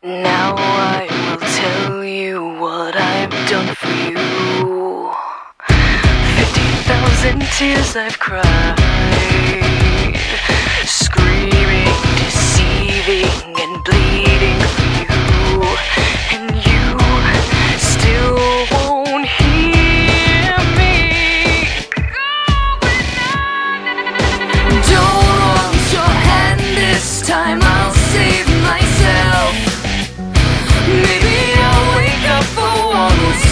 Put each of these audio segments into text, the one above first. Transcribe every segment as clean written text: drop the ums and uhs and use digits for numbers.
Now I will tell you what I've done for you. 50,000 tears I've cried, screaming, deceiving, and bleeding for you. And you still won't hear me. Don't want your hand this time, I'll save myself. Maybe I'll wake up for once,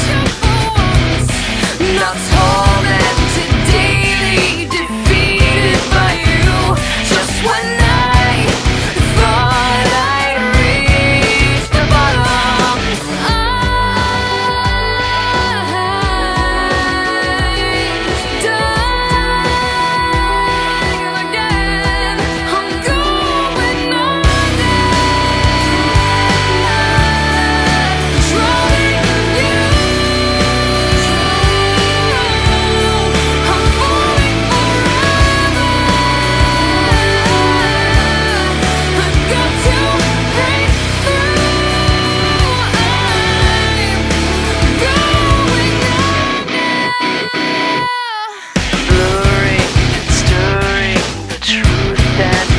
not tormented daily, defeated by you. Just when I thought I'd reached the bottom, I'm dying again. I'm going under. Blurring and stirring the truth that